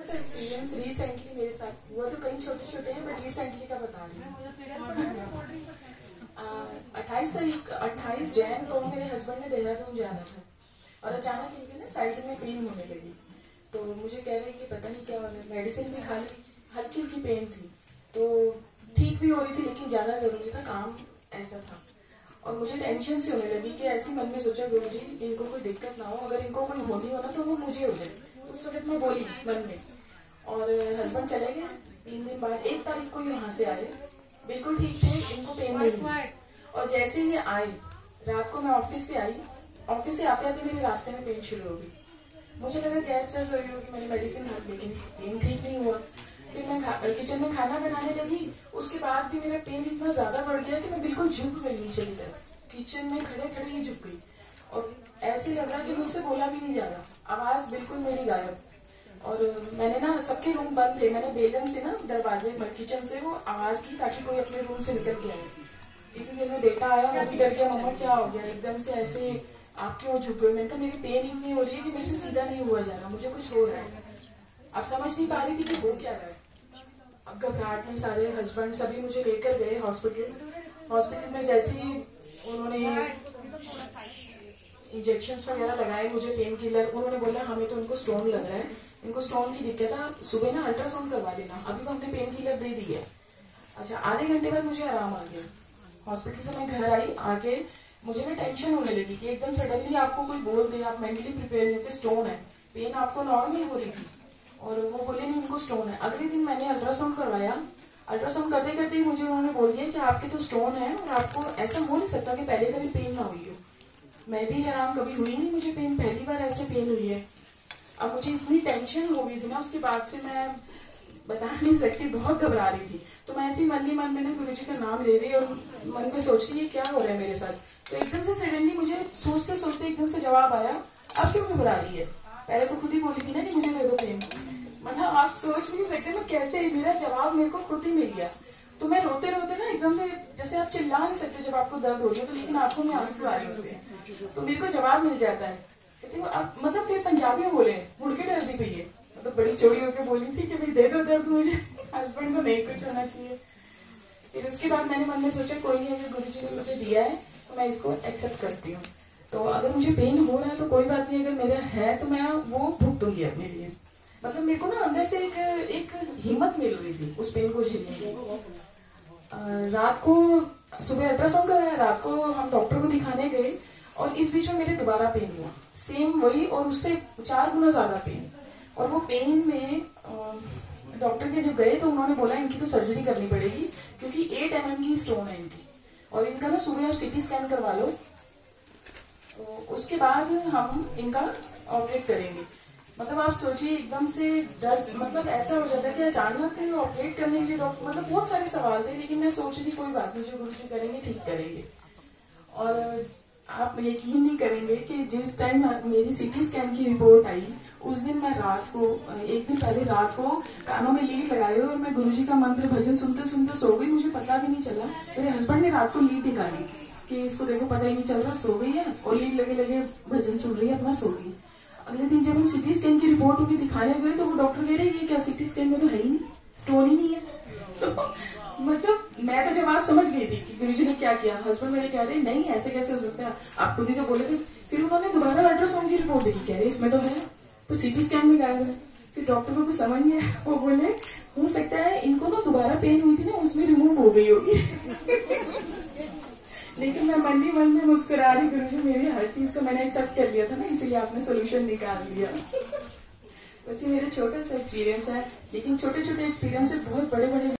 सा experience recently मेरे साथ हुआ, तो कई छोटे छोटे हैं बट रिसेंटली का बता रही हूँ। 28 जैन को मेरे हस्बैंड ने देहरादून जाना था और अचानक इनके ना साइड में पेन होने लगी। तो मुझे कह रहे कि पता नहीं क्या हो रहा है, मेडिसिन भी खा ली, हल्की हल्की पेन थी तो ठीक भी हो रही थी, लेकिन जाना जरूरी था, काम ऐसा था। और मुझे टेंशन सी होने लगी कि ऐसे मन में सोचा गुरुजी इनको कोई दिक्कत ना हो, अगर इनको कोई होनी हो ना तो वो मुझे हो जाए। उस वक्त मैं बोली मन में, और हस्बैंड चले गए। 3 दिन बाद 1 तारीख को ही वहां से आए, बिल्कुल ठीक थे, इनको पेन नहीं हुई। और जैसे ही आए, रात को मैं ऑफिस से आई, ऑफिस से आते आते मेरे रास्ते में पेन शुरू हो गई। मुझे लगा गैस वैस हो गई होगी, मैंने मेडिसिन खा, लेकिन पेन ठीक नहीं हुआ। फिर मैं किचन में खाना बनाने लगी, उसके बाद भी मेरा पेन इतना ज्यादा बढ़ गया कि मैं बिल्कुल झुक गई नीचे की तरफ, किचन में खड़े खड़े ही झुक गई। और ऐसे लग रहा कि मुझसे बोला भी नहीं जा रहा, आवाज बिल्कुल मेरी गायब। और मैंने ना, सबके रूम बंद थे, मैंने बेलन से ना दरवाजे किचन से वो आवाज की ताकि कोई अपने रूम से निकल के आए। इतनी देर में बेटा आया, वो भी डर गया, मम्मा क्या हो गया, एकदम से ऐसे आप क्यों झुक गए। मैंने कहा मेरी पेन इतनी हो रही है कि मेरे से सीधा नहीं हुआ जा रहा, मुझे कुछ हो रहा है। अब समझ नहीं पा रही थी कि हो क्या रहा है। अब घबराहट में सारे हस्बैंड सभी मुझे लेकर गए हॉस्पिटल में। जैसे ही उन्होंने इंजेक्शंस वगैरह लगाए, मुझे पेन किलर, उन्होंने बोला हमें तो इनको स्टोन लग रहा है, इनको स्टोन की दिक्कत है, आप सुबह ना अल्ट्रासाउंड करवा लेना, अभी तो हमने पेन किलर दे दी है। अच्छा, आधे घंटे बाद मुझे आराम आ गया। हॉस्पिटल से मैं घर आई, आके मुझे ना टेंशन होने लगी कि एकदम सडनली आपको कोई बोल दे, आप मेंटली प्रिपेयर नहीं होते, स्टोन है, पेन आपको नॉर्मल हो रही थी और वो बोले नहीं इनको स्टोन है। अगले दिन मैंने अल्ट्रासाउंड करवाया, अल्ट्रासाउंड करते करते ही मुझे उन्होंने बोल दिया कि आपके तो स्टोन है और आपको ऐसा हो नहीं सकता कि पहले कभी पेन ना हुई हो। मैं भी हैरान, कभी हुई नहीं मुझे पेन, पहली बार ऐसे पेन हुई है। अब मुझे इतनी टेंशन हो गई थी ना, उसके बाद से मैं बता नहीं सकती, बहुत घबरा रही थी। तो मैं ऐसे ही मन में ना गुरुजी का नाम ले रही और मन में सोच रही है क्या हो रहा है मेरे साथ। तो एकदम से सडनली मुझे सोचते सोचते एकदम से जवाब आया, अब क्यों घबरा रही है, पहले तो खुद ही बोली थी ना कि मुझे दे दो पेन। मतलब आप सोच नहीं सकते मैं कैसे, मेरा जवाब मेरे को खुद ही मिल गया। तो मैं रोते रोते ना एकदम से, जैसे आप चिल्ला नहीं सकते जब आपको दर्द हो रही है तो, लेकिन आंखों में आंसू आ रहे होते हैं, तो मेरे को जवाब मिल जाता है। कहते हो आप, मतलब फिर पंजाबी में बोले, मुड़ के डर दी भैया, मतलब बड़ी चोरी होकर बोली थी कि भाई दे दो दर्द मुझे, हस्बैंड को नहीं कुछ होना चाहिए। फिर उसके बाद मैंने मन में सोचा कोई नहीं, अगर गुरुजी ने मुझे दिया है तो मैं इसको एक्सेप्ट करती हूँ। तो अगर मुझे पेन हो रहा है तो कोई बात नहीं, अगर मेरा है तो मैं वो भुगतूंगी अपने लिए। मतलब मेरे को ना अंदर से एक हिम्मत मिल रही थी उस पेन को झेलने की। रात को सुबह अल्ट्रासाउंड कराया, रात को हम डॉक्टर को दिखाने गए और इस बीच में मेरे दोबारा पेन हुआ, सेम वही और उससे 4 गुना ज्यादा पेन। और वो पेन में डॉक्टर के जब गए तो उन्होंने बोला इनकी तो सर्जरी करनी पड़ेगी क्योंकि 8 mm की स्टोन है इनकी, और इनका ना सुबह आप CT स्कैन करवा लो, तो उसके बाद हम इनका ऑपरेट करेंगे। मतलब आप सोचिए एकदम से डर, मतलब ऐसा हो जाता है कि अचानक ऑपरेट करने के लिए डॉक्टर, मतलब बहुत सारे सवाल थे, लेकिन मैं सोच रही कोई बात नहीं, जो गुरुजी करेंगे ठीक करेंगे। और आप यकीन नहीं करेंगे कि जिस टाइम मेरी CT स्कैन की रिपोर्ट आई, उस दिन मैं रात को, 1 दिन पहले रात को कानों में लीड लगाए और मैं गुरुजी का मंत्र भजन सुनते सुनते सो गई, मुझे पता भी नहीं चला। मेरे हस्बैंड ने रात को लीड निकाली कि इसको देखो पता ही नहीं चल रहा, सो गई है, और लीड लगे लगे भजन सुन रही है, अपना सो गई। अगले दिन जब हम CT स्कैन की रिपोर्ट उन्हें दिखाने गए तो वो डॉक्टर कह रहे हैं क्या CT स्कैन में तो है ही नहीं, स्टोन ही नहीं है। तो मतलब मैं तो जवाब समझ गई थी कि गुरुजी ने क्या किया। हस्बैंड मेरे कह रहे नहीं ऐसे कैसे हो सकता है, आप खुद ही तो बोले थे। फिर उन्होंने दोबारा अल्ट्रासाउंड की रिपोर्ट देखी, कह रहे इसमें तो है, तो CT स्कैन में गायब है। फिर डॉक्टर को कुछ समझ नहीं आया, वो बोले हो सकता है इनको ना दोबारा पेन हुई थी ना, उसमें रिमूव हो गई होगी। लेकिन मैं मन ही मन में मुस्कुरा रही, गुरुजी मेरी हर चीज को मैंने एक्सेप्ट कर लिया था ना, इसलिए आपने सोल्यूशन निकाल लिया। वैसे मेरा छोटा सा एक्सपीरियंस है, लेकिन छोटे छोटे एक्सपीरियंस से बहुत बड़े बड़े